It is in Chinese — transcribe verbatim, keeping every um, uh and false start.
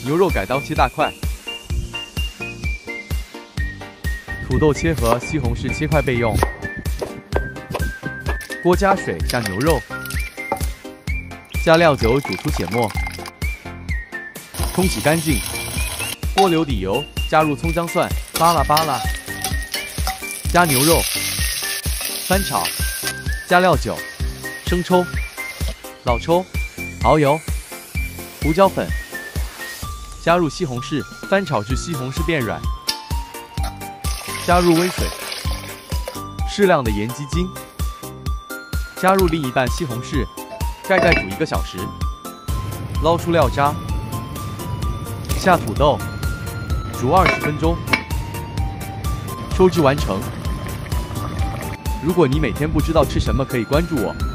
牛肉改刀切大块，土豆切和西红柿切块备用。锅加水，下牛肉，加料酒煮出血沫，冲洗干净。锅留底油，加入葱姜蒜，扒拉扒拉，加牛肉，翻炒，加料酒、生抽、老抽、蚝油、胡椒粉。 加入西红柿，翻炒至西红柿变软，加入微水，适量的盐鸡精，加入另一半西红柿，盖盖煮一个小时，捞出料渣，下土豆，煮二十分钟，收汁完成。如果你每天不知道吃什么，可以关注我。